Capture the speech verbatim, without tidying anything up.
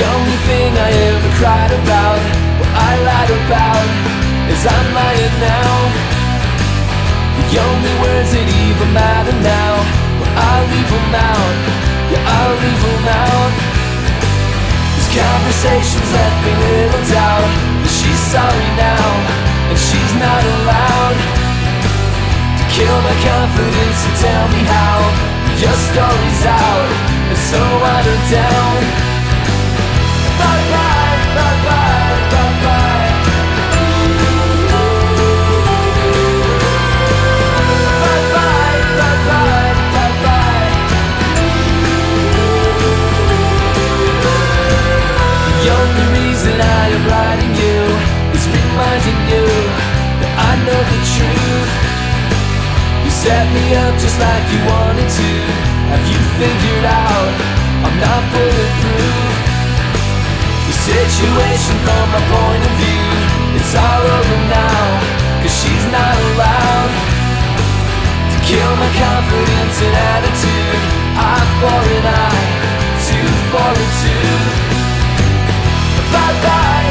The only thing I ever cried about, what I lied about, is I'm lying now. The only words that even matter now, well, I'll leave them out, yeah, I'll leave them out. These conversations left me little doubt that she's sorry now, and she's not allowed to kill my confidence and tell me how your story's out, and so watered down. Bye bye, bye bye, bye bye. Bye bye, bye bye, bye bye. The only reason I am writing you is reminding you that I know the truth. You set me up just like you wanted to. Have you figured out I'm not bulletproof? The situation from my point of view, it's all over now, cause she's not allowed to kill my confidence and attitude. Eye for an eye, tooth for a tooth. Bye bye.